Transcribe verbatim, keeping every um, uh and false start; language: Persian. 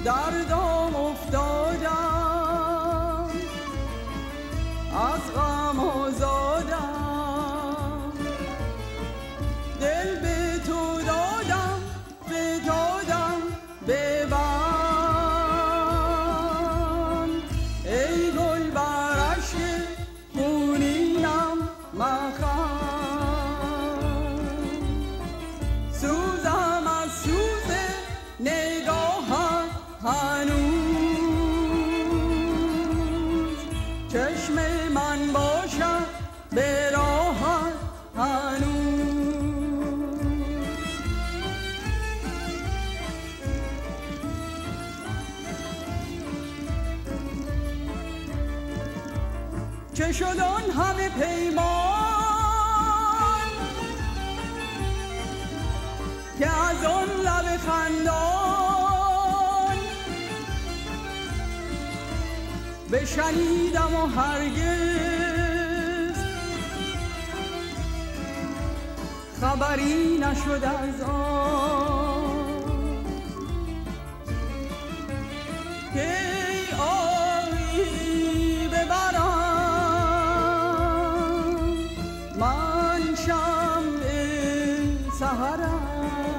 در دام افتادم، از غم آزادم، دل به تو دادم، به دادم ببند. ای گل بر اشک خونینم مخند، سوزم از سوز نگاهم هنوز، چشم من باشد به راهت هنوز. چه شد آن همه پیمان که از آن لب خندان بشنیدم و هرگز خبری نشد از آن که ای آهی ببرم من شمع سحرم.